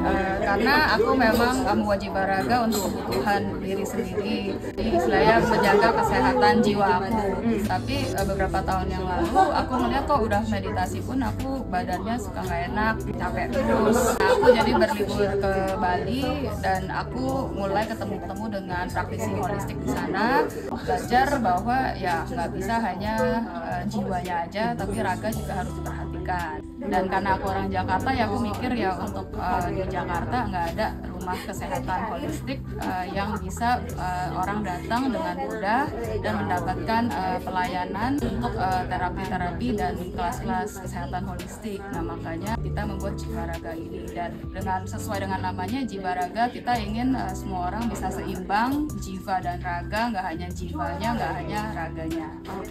karena aku memang mewajibkan raga untuk kebutuhan diri sendiri. Jadi istilahnya menjaga kesehatan jiwa aku. Tapi beberapa tahun yang lalu aku melihat kok udah meditasi pun aku badannya suka nggak enak, capek terus. Nah, aku jadi berlibur ke Bali dan aku mulai ketemu dengan praktisi holistik di sana, belajar bahwa ya nggak bisa hanya jiwanya aja, tapi raga juga harus diperhatikan. Dan karena aku orang Jakarta, ya aku mikir ya untuk di Jakarta nggak ada rumah kesehatan holistik yang bisa orang datang dengan mudah dan mendapatkan pelayanan untuk terapi-terapi dan kelas-kelas kesehatan holistik. Nah, makanya kita membuat Jiwa Raga ini, dan sesuai dengan namanya Jiwa Raga, kita ingin semua orang bisa seimbang jiwa dan raga, nggak hanya jiwanya, nggak hanya raganya.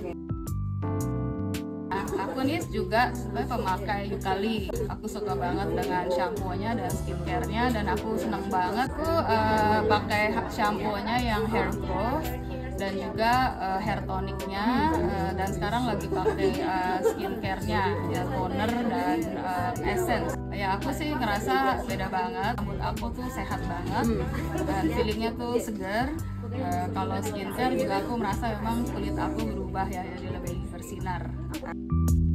Aku nih juga sebagai pemakai Yukali. Aku suka banget dengan shampoo-nya dan skincare-nya, dan aku senang banget aku pakai shampoo-nya yang hair growth dan juga hair tonic-nya, dan sekarang lagi pakai skincare-nya ya, toner dan essence. Ya aku sih ngerasa beda banget, rambut aku tuh sehat banget dan feelingnya tuh segar. Kalau skincare juga aku merasa memang kulit aku berubah ya, jadi lebih bersinar.